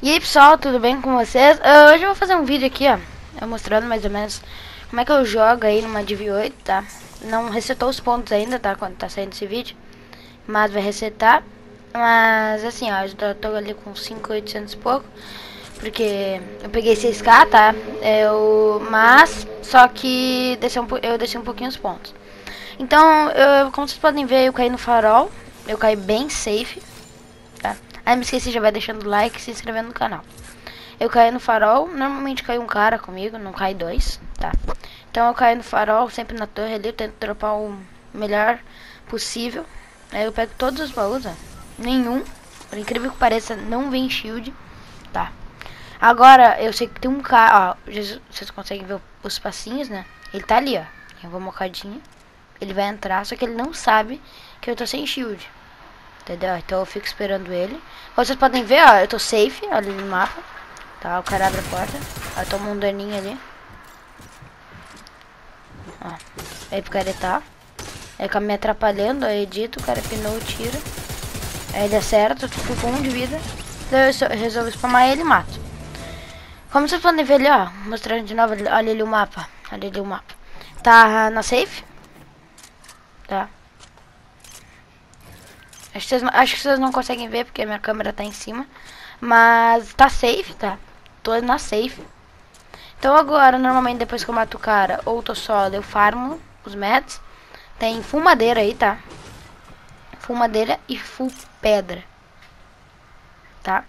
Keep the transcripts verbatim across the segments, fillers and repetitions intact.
E aí pessoal, tudo bem com vocês? Uh, hoje eu vou fazer um vídeo aqui, ó, eu mostrando mais ou menos como é que eu jogo aí numa Div oito, tá? Não resetou os pontos ainda, tá? Quando tá saindo esse vídeo, mas vai resetar. Mas assim, ó, eu já tô ali com cinco mil e oitocentos e pouco, porque eu peguei seis K, tá? Eu, mas, só que desceu um, eu desci um pouquinho os pontos. Então, eu, como vocês podem ver, eu caí no farol, eu caí bem safe, tá? Aí me esqueci, já vai deixando o like e se inscrevendo no canal. Eu caí no farol, normalmente cai um cara comigo, não cai dois, tá? Então eu caí no farol, sempre na torre ali, eu tento dropar o melhor possível. Aí eu pego todos os baús, ó. Nenhum, por incrível que pareça, não vem shield, tá? Agora, eu sei que tem um cara, ó, vocês conseguem ver os passinhos, né? Ele tá ali, ó, eu vou mocadinha. Ele vai entrar, só que ele não sabe que eu tô sem shield. Entendeu? Então eu fico esperando ele. Vocês podem ver, ó, eu tô safe ali no mapa. Tá, o cara abre a porta. Ó, toma um daninho ali. Ó, aí pro cara tá. Aí fica me atrapalhando, aí edito, o cara pinou, tira. Aí ele acerta, tu fica com um de vida. Daí eu resolvo spamar ele e mato. Como vocês podem ver ali, ó, mostrando de novo, olha ali o mapa. Olha ali o mapa. Tá na safe. Tá. Acho que, vocês, acho que vocês não conseguem ver porque a minha câmera tá em cima. Mas tá safe, tá? Tô na safe. Então agora, normalmente depois que eu mato o cara ou tô solo, eu farmo os meds. Tem full madeira aí, tá? Full madeira e full pedra. Tá?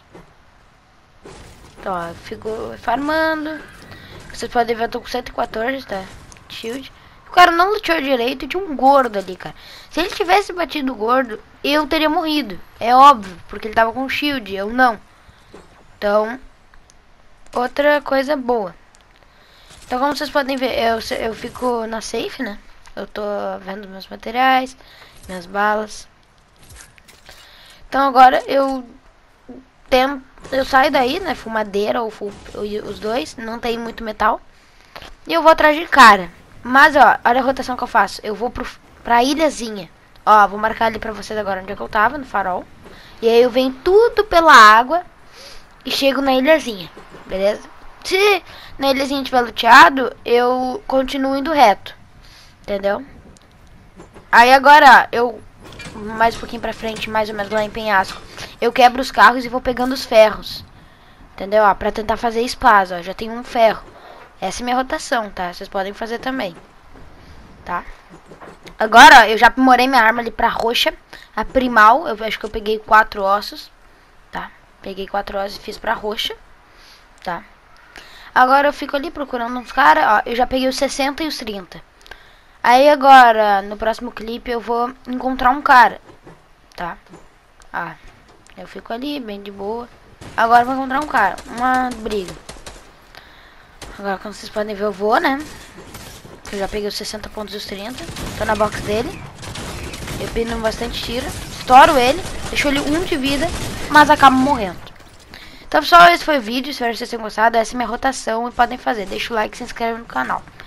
Então, ó, eu fico farmando. Vocês podem ver, eu tô com cento e quatorze, tá? Shield. O cara não lutou direito e tinha um gordo ali, cara. Se ele tivesse batido o gordo, eu teria morrido. É óbvio, porque ele tava com shield, eu não. Então, outra coisa boa. Então, como vocês podem ver, eu, eu fico na safe, né? Eu tô vendo meus materiais, minhas balas. Então, agora eu tento, eu saio daí, né? Fumadeira ou full, os dois, não tem muito metal. E eu vou atrás de cara. Mas, ó, olha a rotação que eu faço. Eu vou pro, pra ilhazinha. Ó, vou marcar ali pra vocês agora onde é que eu tava, no farol. E aí eu venho tudo pela água e chego na ilhazinha, beleza? Se na ilhazinha tiver luteado, eu continuo indo reto, entendeu? Aí agora, eu, mais um pouquinho pra frente, mais ou menos lá em Penhasco, eu quebro os carros e vou pegando os ferros, entendeu? Ó, pra tentar fazer espaço, ó, já tem um ferro. Essa é minha rotação, tá? Vocês podem fazer também, tá? Agora, ó, eu já aprimorei minha arma ali pra roxa, a primal. Eu acho que eu peguei quatro ossos, tá? Peguei quatro ossos e fiz pra roxa, tá? Agora eu fico ali procurando uns caras, ó. Eu já peguei os sessenta e os trinta. Aí agora, no próximo clipe, eu vou encontrar um cara, tá? Ah, eu fico ali, bem de boa. Agora eu vou encontrar um cara, uma briga. Agora, como vocês podem ver, eu vou, né? Eu já peguei os sessenta pontos e os trinta. Tô na box dele. Eu pino bastante tiro. Estouro ele. Deixo ele um de vida. Mas acabo morrendo. Então, pessoal, esse foi o vídeo. Espero que vocês tenham gostado. Essa é a minha rotação e podem fazer. Deixa o like e se inscreve no canal.